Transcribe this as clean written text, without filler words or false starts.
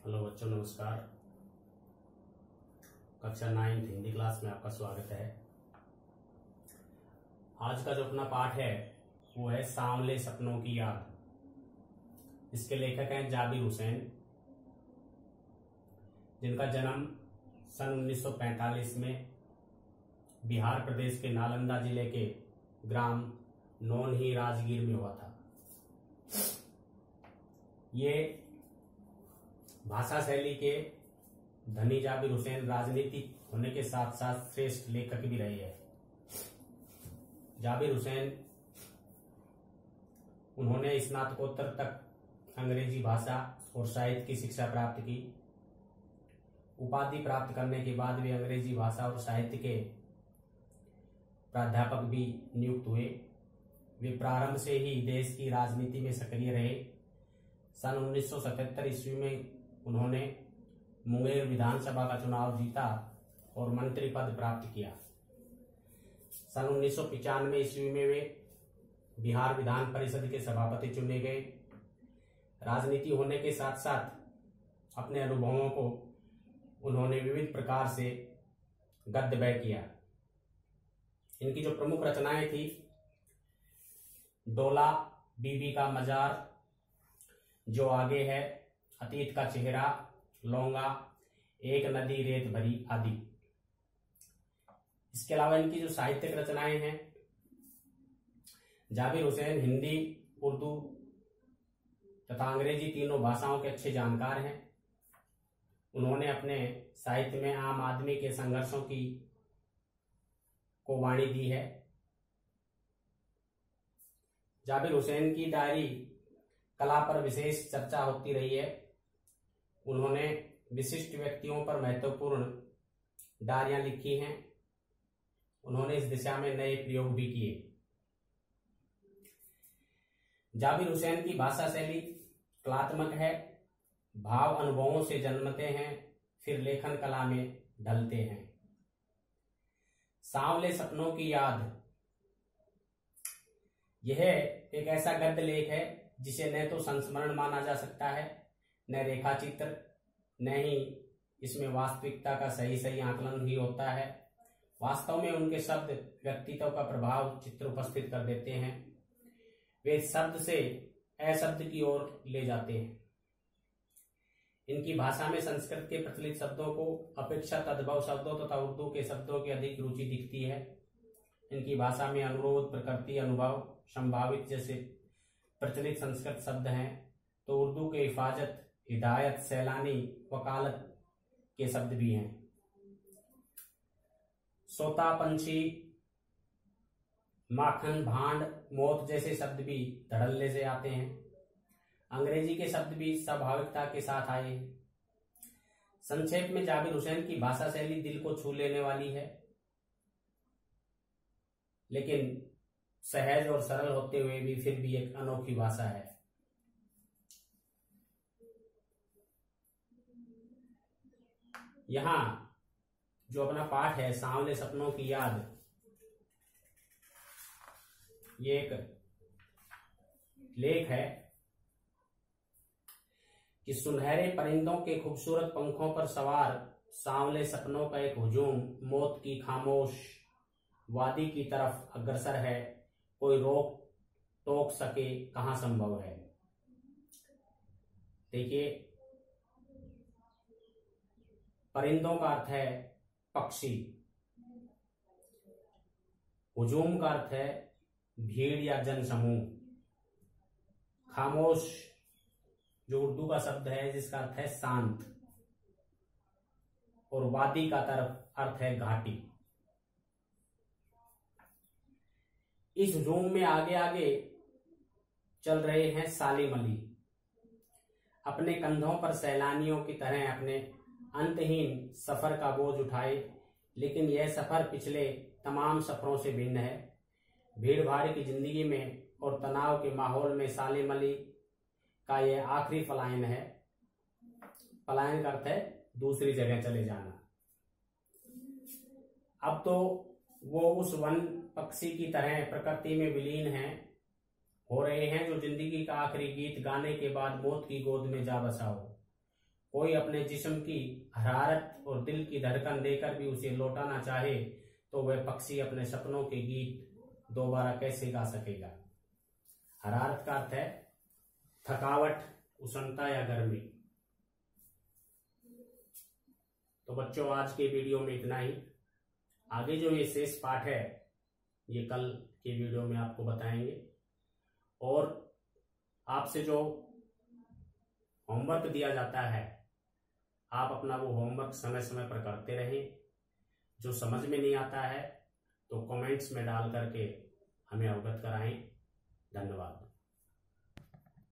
Hello बच्चों, नमस्कार। कक्षा 9 हिंदी क्लास में आपका स्वागत है। आज का जो अपना पाठ है वो है सांवले सपनों की याद। इसके लेखक हैं जाबिर हुसैन, जिनका जन्म सन 1945 में बिहार प्रदेश के नालंदा जिले के ग्राम नौनही राजगीर में हुआ था। ये भाषा शैली के धनी जाबिर हुसैन राजनीतिक होने के साथ साथ श्रेष्ठ लेखक भी रहे हैं। जाबिर हुसैन उन्होंने स्नातकोत्तर तक अंग्रेजी भाषा और साहित्य की शिक्षा प्राप्त की। उपाधि प्राप्त करने के बाद वे अंग्रेजी भाषा और साहित्य के प्राध्यापक भी नियुक्त हुए। वे प्रारंभ से ही देश की राजनीति में सक्रिय रहे। सन 1977 ईस्वी में उन्होंने मुंगेर विधानसभा का चुनाव जीता और मंत्री पद प्राप्त किया। सन 1995 ईस्वी में वे बिहार विधान परिषद के सभापति चुने गए। राजनीति होने के साथ साथ अपने अनुभवों को उन्होंने विविध प्रकार से गद्य किया। इनकी जो प्रमुख रचनाएं थी, डोला, बीबी का मजार, जो आगे है, अतीत का चेहरा, लौंगा, एक नदी रेत भरी आदि। इसके अलावा इनकी जो साहित्यिक रचनाएं हैं, जाबिर हुसैन हिंदी, उर्दू तथा अंग्रेजी तीनों भाषाओं के अच्छे जानकार हैं। उन्होंने अपने साहित्य में आम आदमी के संघर्षों को वाणी दी है। जाबिर हुसैन की डायरी कला पर विशेष चर्चा होती रही है। उन्होंने विशिष्ट व्यक्तियों पर महत्वपूर्ण डायरियां लिखी हैं। उन्होंने इस दिशा में नए प्रयोग भी किए। जाबिर हुसैन की भाषा शैली कलात्मक है। भाव अनुभवों से जन्मते हैं, फिर लेखन कला में ढलते हैं। सांवले सपनों की याद, यह एक ऐसा गद्य लेख है जिसे न तो संस्मरण माना जा सकता है, न रेखाचित्र, न ही इसमें वास्तविकता का सही आकलन भी होता है। वास्तव में उनके शब्द व्यक्तित्व का प्रभाव चित्र उपस्थित कर देते हैं। वे शब्द से अशब्द की ओर ले जाते हैं। इनकी भाषा में संस्कृत के प्रचलित शब्दों को अपेक्षा तद्भव शब्दों तथा उर्दू के शब्दों की अधिक रुचि दिखती है। इनकी भाषा में अनुरोध, प्रकृति, अनुभव, संभावित जैसे प्रचलित संस्कृत शब्द हैं, तो उर्दू के हिफाजत, हिदायत, सैलानी, वकालत के शब्द भी हैं। सोता, पंछी, माखन, भांड, मौत जैसे शब्द भी धड़ल्ले से आते हैं। अंग्रेजी के शब्द भी स्वाभाविकता के साथ आए। संक्षेप में जाबिर हुसैन की भाषा शैली दिल को छू लेने वाली है, लेकिन सहज और सरल होते हुए भी फिर भी एक अनोखी भाषा है। यहां जो अपना पाठ है सांवले सपनों की याद, ये एक लेख है कि सुनहरे परिंदों के खूबसूरत पंखों पर सवार सांवले सपनों का एक हुजूम मौत की खामोश वादी की तरफ अग्रसर है। कोई रोक टोक सके कहां संभव है। देखिए, परिंदों का अर्थ है पक्षी, हुजूम का अर्थ है भीड़ या जनसमूह, खामोश जो उर्दू का शब्द है जिसका अर्थ है शांत, और वादी का तरफ अर्थ है घाटी। इस हुजूम में आगे आगे चल रहे हैं सालिम अली, अपने कंधों पर सैलानियों की तरह अपने अंतहीन सफर का बोझ उठाए। लेकिन यह सफर पिछले तमाम सफरों से भिन्न है। भीड़ भाड़ की जिंदगी में और तनाव के माहौल में सालिम अली का यह आखिरी पलायन है। पलायन का अर्थ है दूसरी जगह चले जाना। अब तो वो उस वन पक्षी की तरह प्रकृति में विलीन हो रहे हैं जो जिंदगी का आखिरी गीत गाने के बाद मौत की गोद में जा बसा हो। कोई अपने जिस्म की हरारत और दिल की धड़कन देकर भी उसे लौटाना चाहे तो वह पक्षी अपने सपनों के गीत दोबारा कैसे गा सकेगा। हरारत का अर्थ है थकावट, उष्णता या गर्मी। तो बच्चों आज के वीडियो में इतना ही। आगे जो ये शेष पाठ है ये कल के वीडियो में आपको बताएंगे। और आपसे जो होमवर्क दिया जाता है आप अपना वो होमवर्क समय समय पर करते रहें। जो समझ में नहीं आता है तो कमेंट्स में डाल करके हमें अवगत कराएं। धन्यवाद।